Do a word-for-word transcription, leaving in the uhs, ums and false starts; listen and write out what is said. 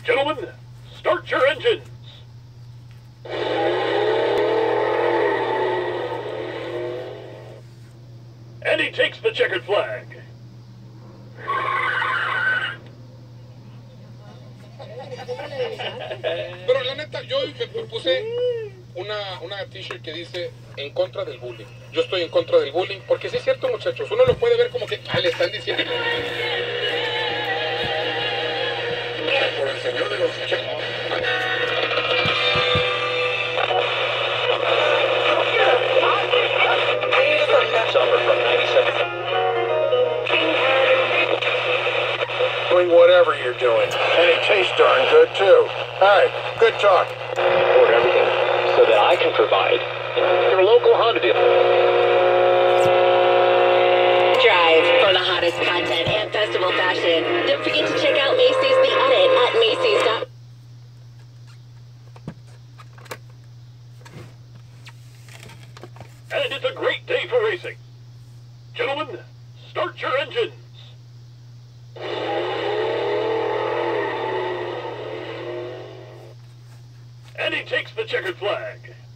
Gentlemen, start your engines. And he takes the checkered flag. Pero la neta, yo me puse una, una t-shirt que dice en contra del bullying. Yo estoy en contra del bullying, porque sí es cierto, muchachos, uno lo puede ver como que ah, le están diciendo. Por el señor de los Summer from ninety-seven. Doing whatever you're doing. And it tastes darn good, too. All right, good talk. Order everything so that I can provide your local Honda dealer. Drive for the hottest content and festival fashion. Don't forget to check out Macy's The Edit at Macy's dot com. And it's a great day for racing. Gentlemen, start your engines. And he takes the checkered flag.